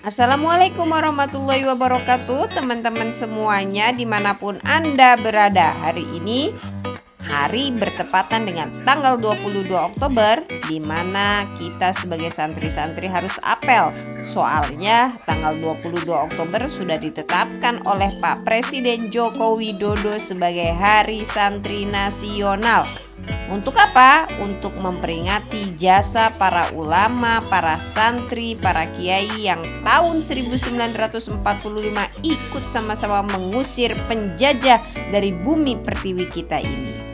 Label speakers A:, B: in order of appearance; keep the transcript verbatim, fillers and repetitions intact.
A: Assalamualaikum warahmatullahi wabarakatuh, teman-teman semuanya dimanapun Anda berada. Hari ini hari bertepatan dengan tanggal dua puluh dua Oktober, di mana kita sebagai santri-santri harus apel. Soalnya tanggal dua puluh dua Oktober sudah ditetapkan oleh Pak Presiden Joko Widodo sebagai Hari Santri Nasional. Untuk apa? Untuk memperingati jasa para ulama, para santri, para kiai yang tahun seribu sembilan ratus empat puluh lima ikut sama-sama mengusir penjajah dari bumi pertiwi kita ini.